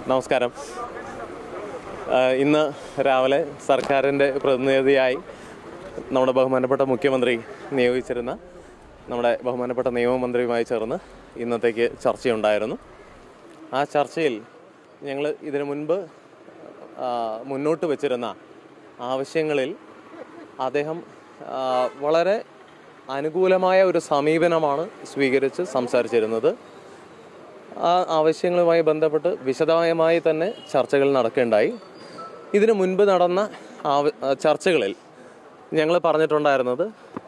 നമസ്കാരം. ഇന്ന് രാവിലെ സർക്കാരിൻ്റെ പ്രതിനിധിയായി നമ്മുടെ ബഹുമാനപ്പെട്ട മുഖ്യമന്ത്രി നിയോഗിച്ചിരുന്ന നമ്മുടെ ബഹുമാനപ്പെട്ട നിയമമന്ത്രിയുമായി ചേർന്ന് ഇന്നത്തേക്ക് ചർച്ചയുണ്ടായിരുന്നു. ആ ചർച്ചയിൽ ഞങ്ങൾ ഇതിനു മുൻപ് മുന്നോട്ട് വച്ചിരുന്ന ആവശ്യങ്ങളിൽ അദ്ദേഹം വളരെ അനുകൂലമായ ഒരു സമീപനമാണ് സ്വീകരിച്ച് സംസാരിച്ചിരുന്നത്. ആ ആവശ്യങ്ങളുമായി ബന്ധപ്പെട്ട് വിശദമായി തന്നെ ചർച്ചകൾ നടക്കുകയുണ്ടായി. ഇതിനു മുൻപ് നടന്ന ചർച്ചകളിൽ ഞങ്ങൾ പറഞ്ഞിട്ടുണ്ടായിരുന്നത്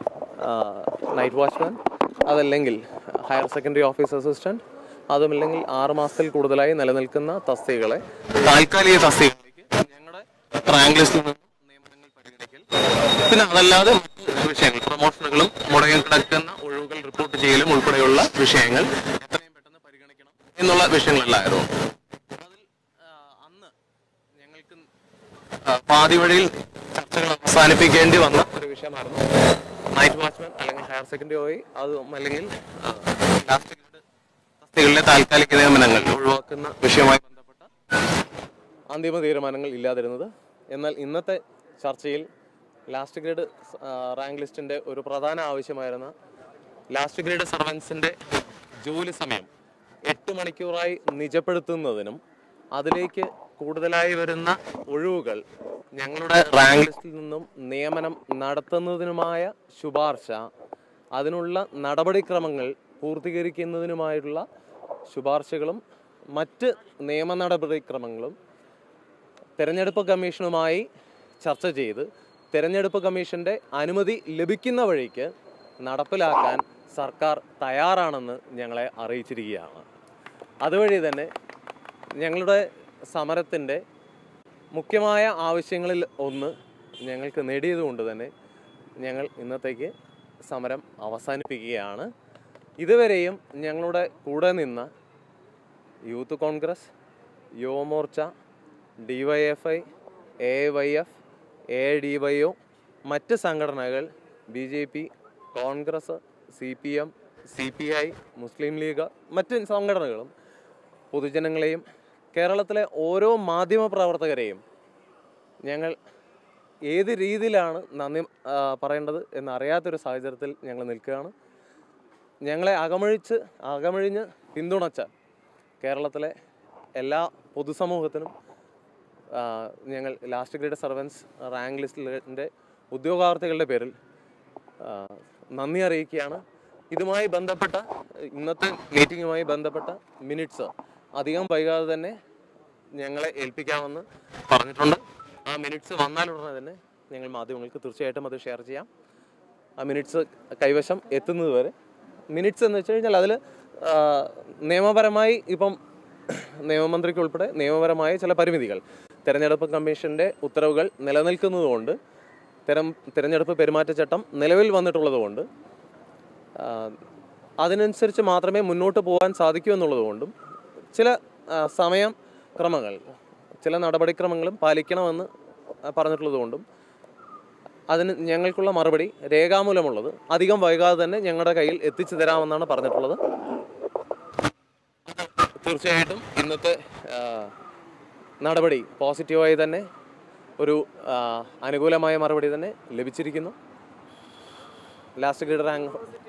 നൈറ്റ് വാച്ച്മാൻ, അതല്ലെങ്കിൽ ഹയർ സെക്കൻഡറി ഓഫീസ് അസിസ്റ്റൻറ്റ്, അതുമല്ലെങ്കിൽ 6 മാസത്തിൽ കൂടുതലായി നിലനിൽക്കുന്ന തസ്തികകളെ താൽക്കാലിക തസ്തികകളിലേക്ക് ഞങ്ങളുടെ റാങ്ക് ലിസ്റ്റിൽ നിന്നും നിയമനങ്ങൾ പരിഗണിക്കൽ, പിന്നെ അതല്ലാതെ മറ്റ് വിഷയങ്ങൾ പ്രൊമോഷനുകളും മുടങ്ങി കിടക്കുന്ന ഒഴിവുകൾ റിപ്പോർട്ട് ചെയ്യലും ഉൾപ്പെടെയുള്ള വിഷയങ്ങൾ എത്രയും പെട്ടെന്ന് പരിഗണിക്കണം എന്നുള്ള വിഷയങ്ങളല്ലായിരുന്നു. അതിൽ അന്ന് ഞങ്ങൾക്ക് പാതി വഴിയിൽ ചർച്ചകൾ അവസാനിപ്പിക്കേണ്ടി വന്ന ഒരു വിഷയമായിരുന്നു നൈറ്റ് വാച്ച്മാൻ അല്ലെങ്കിൽ ഹയർ സെക്കൻഡറി OI, അതും അല്ലെങ്കിൽ ലാസ്റ്റ് ഗ്രേഡ് തസ്തികകളിലെ താൽക്കാലിക നിയമനങ്ങൾ ഒഴിവാക്കുന്ന വിഷയവുമായി ബന്ധപ്പെട്ട അന്തിമ തീരുമാനങ്ങൾ ഇല്ലാതിരുന്നത്. എന്നാൽ ഇന്നത്തെ ചർച്ചയിൽ ലാസ്റ്റ് ഗ്രേഡ് റാങ്ക് ലിസ്റ്റിൻ്റെ ഒരു പ്രധാന ആവശ്യമായിരുന്ന ലാസ്റ്റ് ഗ്രേഡ് സർവൻസിൻ്റെ ജോലി സമയം 8 മണിക്കൂറായി നിജപ്പെടുത്തുന്നതിനും അതിലേക്ക് കൂടുതലായി വരുന്ന ഒഴിവുകൾ ഞങ്ങളുടെ റാങ്ക് ലിസ്റ്റിൽ നിന്നും നിയമനം നടത്തുന്നതിനുമായ ശുപാർശ, അതിനുള്ള നടപടിക്രമങ്ങൾ പൂർത്തീകരിക്കുന്നതിനുമായിട്ടുള്ള ശുപാർശകളും മറ്റ് നിയമ നടപടിക്രമങ്ങളും തെരഞ്ഞെടുപ്പ് കമ്മീഷനുമായി ചർച്ച ചെയ്ത് തെരഞ്ഞെടുപ്പ് കമ്മീഷൻ്റെ അനുമതി ലഭിക്കുന്ന വഴിക്ക് നടപ്പിലാക്കാൻ സർക്കാർ തയ്യാറാണെന്ന് ഞങ്ങളെ അറിയിച്ചിരിക്കുകയാണ്. അതുവഴി തന്നെ ഞങ്ങളുടെ സമരത്തിൻ്റെ മുഖ്യമായ ആവശ്യങ്ങളിൽ ഒന്ന് ഞങ്ങൾക്ക് നേടിയതുകൊണ്ട് തന്നെ ഞങ്ങൾ ഇന്നത്തേക്ക് സമരം അവസാനിപ്പിക്കുകയാണ്. ഇതുവരെയും ഞങ്ങളുടെ കൂടെ നിന്ന youth Congress, Yuva Morcha, DYFI, AYF, ADYO, മറ്റ് സംഘടനകൾ, BJP, Congress, CPM, CPI, Muslim League, മറ്റ് സംഘടനകളും പൊതുജനങ്ങളെയും കേരളത്തിലെ ഓരോ മാധ്യമ പ്രവർത്തകരെയും ഞങ്ങൾ ഏത് രീതിയിലാണ് നന്ദി പറയേണ്ടത് എന്നറിയാത്തൊരു സാഹചര്യത്തിൽ ഞങ്ങൾ നിൽക്കുകയാണ്. ഞങ്ങളെ അകമഴിഞ്ഞ് പിന്തുണച്ച കേരളത്തിലെ എല്ലാ പൊതുസമൂഹത്തിനും ഞങ്ങൾ ലാസ്റ്റ് ഗ്രേഡ് സർവൻസ് റാങ്ക് ലിസ്റ്റിൻ്റെ ഉദ്യോഗാർത്ഥികളുടെ പേരിൽ നന്ദി അറിയിക്കുകയാണ്. ഇതുമായി ബന്ധപ്പെട്ട ഇന്നത്തെ മീറ്റിങ്ങുമായി ബന്ധപ്പെട്ട മിനിറ്റ്സ് അധികം വൈകാതെ തന്നെ ഞങ്ങളെ ഏൽപ്പിക്കാമെന്ന് പറഞ്ഞിട്ടുണ്ട്. ആ മിനിറ്റ്സ് വന്നാലുടനെ തന്നെ ഞങ്ങൾ മാധ്യമങ്ങൾക്ക് തീർച്ചയായിട്ടും അത് ഷെയർ ചെയ്യാം. ആ മിനിറ്റ്സ് കൈവശം എത്തുന്നത് വരെ, മിനിറ്റ്സ് എന്ന് വെച്ച് കഴിഞ്ഞാൽ അതിൽ നിയമപരമായി ഇപ്പം നിയമമന്ത്രിക്ക് ഉൾപ്പെടെ നിയമപരമായ ചില പരിമിതികൾ, തെരഞ്ഞെടുപ്പ് കമ്മീഷൻ്റെ ഉത്തരവുകൾ നിലനിൽക്കുന്നതുകൊണ്ട്, തെരഞ്ഞെടുപ്പ് പെരുമാറ്റച്ചട്ടം നിലവിൽ വന്നിട്ടുള്ളതുകൊണ്ട് അതിനനുസരിച്ച് മാത്രമേ മുന്നോട്ട് പോകാൻ സാധിക്കൂ എന്നുള്ളതുകൊണ്ടും ചില സമയക്രമങ്ങൾ, ചില നടപടിക്രമങ്ങളും പാലിക്കണമെന്ന് പറഞ്ഞിട്ടുള്ളതുകൊണ്ടും അതിന് ഞങ്ങൾക്കുള്ള മറുപടി രേഖാമൂലമുള്ളത് അധികം വൈകാതെ തന്നെ ഞങ്ങളുടെ കയ്യിൽ എത്തിച്ചു തരാമെന്നാണ് പറഞ്ഞിട്ടുള്ളത്. തീർച്ചയായിട്ടും ഇന്നത്തെ നടപടി പോസിറ്റീവായി തന്നെ ഒരു അനുകൂലമായ മറുപടി തന്നെ ലഭിച്ചിരിക്കുന്നു. ലാസ്റ്റ് ഗ്രേഡ് റാങ്ക്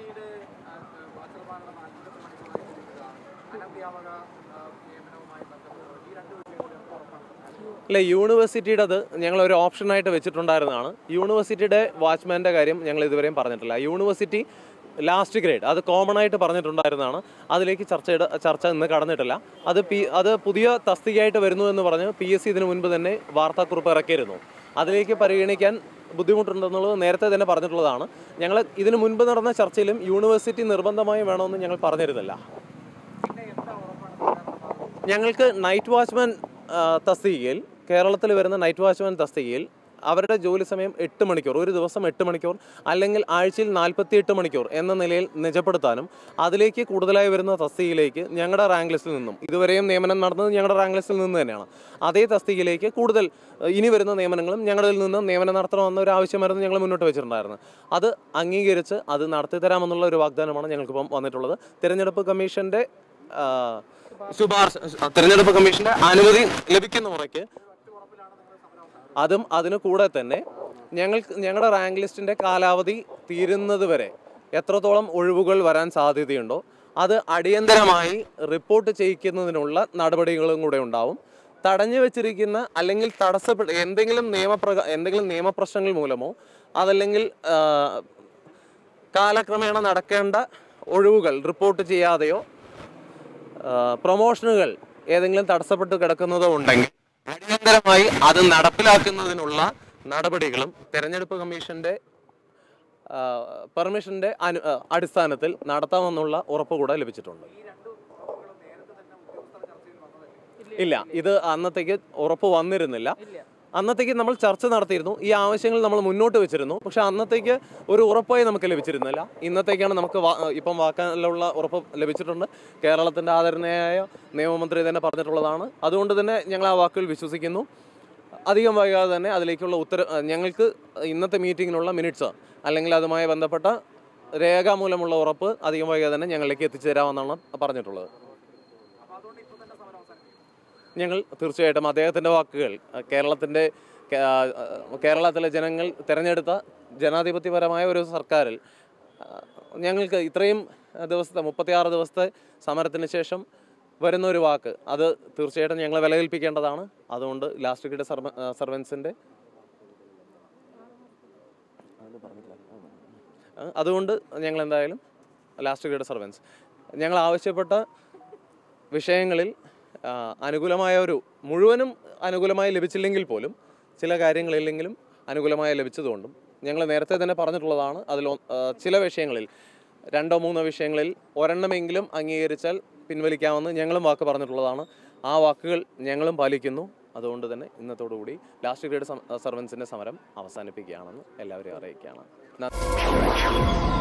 ഇല്ല, യൂണിവേഴ്സിറ്റിയുടെ അത് ഞങ്ങളൊരു ഓപ്ഷനായിട്ട് വെച്ചിട്ടുണ്ടായിരുന്നതാണ്. യൂണിവേഴ്സിറ്റിയുടെ വാച്ച്മാൻ്റെ കാര്യം ഞങ്ങൾ ഇതുവരെയും പറഞ്ഞിട്ടില്ല. യൂണിവേഴ്സിറ്റി ലാസ്റ്റ് ഗ്രേഡ് അത് കോമൺ ആയിട്ട് പറഞ്ഞിട്ടുണ്ടായിരുന്നതാണ്. അതിലേക്ക് ചർച്ച ഇന്ന് കടന്നിട്ടില്ല. അത് പുതിയ തസ്തികയായിട്ട് വരുന്നു എന്ന് പറഞ്ഞ് PSC ഇതിനു മുൻപ് തന്നെ വാർത്താക്കുറിപ്പ് ഇറക്കിയിരുന്നു. അതിലേക്ക് പരിഗണിക്കാൻ ബുദ്ധിമുട്ടുണ്ടെന്നുള്ളത് നേരത്തെ തന്നെ പറഞ്ഞിട്ടുള്ളതാണ്. ഞങ്ങൾ ഇതിനു മുൻപ് നടന്ന ചർച്ചയിലും യൂണിവേഴ്സിറ്റി നിർബന്ധമായും വേണമെന്ന് ഞങ്ങൾ പറഞ്ഞിരുന്നില്ല. ഞങ്ങൾക്ക് നൈറ്റ് വാച്ച്മാൻ തസ്തികയിൽ, കേരളത്തിൽ വരുന്ന നൈറ്റ് വാച്ച്മാൻ തസ്തികയിൽ അവരുടെ ജോലി സമയം 8 മണിക്കൂർ, ഒരു ദിവസം 8 മണിക്കൂർ അല്ലെങ്കിൽ ആഴ്ചയിൽ 48 മണിക്കൂർ എന്ന നിലയിൽ നിജപ്പെടുത്താനും അതിലേക്ക് കൂടുതലായി വരുന്ന തസ്തികയിലേക്ക് ഞങ്ങളുടെ റാങ്ക് ലിസ്റ്റിൽ നിന്നും, ഇതുവരെയും നിയമനം നടന്നത് ഞങ്ങളുടെ റാങ്ക് ലിസ്റ്റിൽ നിന്ന് തന്നെയാണ്, അതേ തസ്തികയിലേക്ക് കൂടുതൽ ഇനി വരുന്ന നിയമനങ്ങളും ഞങ്ങളിൽ നിന്ന് നിയമനം നടത്തണമെന്ന ഒരു ആവശ്യമായിരുന്നു ഞങ്ങൾ മുന്നോട്ട് വെച്ചിട്ടുണ്ടായിരുന്നത്. അത് അംഗീകരിച്ച് അത് നടത്തി തരാമെന്നുള്ള ഒരു വാഗ്ദാനമാണ് ഞങ്ങൾക്കിപ്പം വന്നിട്ടുള്ളത്. തിരഞ്ഞെടുപ്പ് കമ്മീഷൻ്റെ ശുപാർശ തെരഞ്ഞെടുപ്പ് കമ്മീഷന്റെ അനുമതി ലഭിക്കുന്ന മുറയ്ക്ക് അതിന് കൂടെ തന്നെ ഞങ്ങളുടെ റാങ്ക് ലിസ്റ്റിന്റെ കാലാവധി തീരുന്നത് വരെ എത്രത്തോളം ഒഴിവുകൾ വരാൻ സാധ്യതയുണ്ടോ അത് അടിയന്തരമായി റിപ്പോർട്ട് ചെയ്യിക്കുന്നതിനുള്ള നടപടികളും കൂടെ ഉണ്ടാവും. തടഞ്ഞു വെച്ചിരിക്കുന്ന അല്ലെങ്കിൽ എന്തെങ്കിലും നിയമപ്രശ്നങ്ങൾ മൂലമോ അതല്ലെങ്കിൽ കാലക്രമേണ നടക്കേണ്ട ഒഴിവുകൾ റിപ്പോർട്ട് ചെയ്യാതെയോ പ്രൊമോഷനുകൾ ഏതെങ്കിലും തടസ്സപ്പെട്ട് കിടക്കുന്നതോ ഉണ്ടെങ്കിൽ അടിയന്തരമായി അത് നടപ്പിലാക്കുന്നതിനുള്ള നടപടികളും തെരഞ്ഞെടുപ്പ് കമ്മീഷന്റെ പെർമിഷന്റെ അടിസ്ഥാനത്തിൽ നടത്താമെന്നുള്ള ഉറപ്പ് കൂടെ ലഭിച്ചിട്ടുണ്ട്. ഇല്ല, ഇത് അന്നത്തേക്ക് ഉറപ്പ് വന്നിരുന്നില്ല. അന്നത്തേക്ക് നമ്മൾ ചർച്ച നടത്തിയിരുന്നു, ഈ ആവശ്യങ്ങൾ നമ്മൾ മുന്നോട്ട് വെച്ചിരുന്നു. പക്ഷെ അന്നത്തേക്ക് ഒരു ഉറപ്പായി നമുക്ക് ലഭിച്ചിരുന്നില്ല. ഇന്നത്തേക്കാണ് നമുക്ക് ഇപ്പം വാക്കാനുള്ള ഉറപ്പ് ലഭിച്ചിട്ടുണ്ട്. കേരളത്തിൻ്റെ ആദരണീയനായ നിയമമന്ത്രി തന്നെ പറഞ്ഞിട്ടുള്ളതാണ്. അതുകൊണ്ട് തന്നെ ഞങ്ങൾ ആ വാക്കുകൾ വിശ്വസിക്കുന്നു. അധികം വൈകാതെ തന്നെ അതിലേക്കുള്ള ഞങ്ങൾക്ക് ഇന്നത്തെ മീറ്റിങ്ങിനുള്ള മിനിറ്റ്സ് അല്ലെങ്കിൽ അതുമായി ബന്ധപ്പെട്ട രേഖാമൂലമുള്ള ഉറപ്പ് അധികം വൈകാതെ തന്നെ ഞങ്ങളിലേക്ക് എത്തിച്ചു തരാമെന്നാണ് പറഞ്ഞിട്ടുള്ളത്. ഞങ്ങൾ തീർച്ചയായിട്ടും അദ്ദേഹത്തിൻ്റെ വാക്കുകൾ കേരളത്തിലെ ജനങ്ങൾ തിരഞ്ഞെടുത്ത ജനാധിപത്യപരമായ ഒരു സർക്കാരിൽ ഞങ്ങൾക്ക് ഇത്രയും 36 ദിവസത്തെ സമരത്തിന് ശേഷം വരുന്ന ഒരു വാക്ക് അത് തീർച്ചയായിട്ടും ഞങ്ങളെ വിലകൽപ്പിക്കേണ്ടതാണ്. അതുകൊണ്ട് ലാസ്റ്റ് ഗ്രേഡ് സർവൻസിൻ്റെ അതുകൊണ്ട് ഞങ്ങൾ എന്തായാലും ലാസ്റ്റ് ഗ്രേഡ് സർവൻസ് ഞങ്ങൾ ആവശ്യപ്പെട്ട വിഷയങ്ങളിൽ അനുകൂലമായ മുഴുവനും അനുകൂലമായി ലഭിച്ചില്ലെങ്കിൽ പോലും ചില കാര്യങ്ങളില്ലെങ്കിലും അനുകൂലമായി ലഭിച്ചതുകൊണ്ടും ഞങ്ങൾ നേരത്തെ തന്നെ പറഞ്ഞിട്ടുള്ളതാണ്. അതിൽ ചില വിഷയങ്ങളിൽ 2-3 വിഷയങ്ങളിൽ ഒരെണ്ണമെങ്കിലും അംഗീകരിച്ചാൽ പിൻവലിക്കാമെന്ന് ഞങ്ങളും വാക്ക് പറഞ്ഞിട്ടുള്ളതാണ്. ആ വാക്കുകൾ ഞങ്ങളും പാലിക്കുന്നു. അതുകൊണ്ട് തന്നെ ഇന്നത്തോടുകൂടി ലാസ്റ്റ് ഗ്രേഡ് സർവൻസിൻ്റെ സമരം അവസാനിപ്പിക്കുകയാണെന്ന് എല്ലാവരെയും അറിയിക്കുകയാണ്.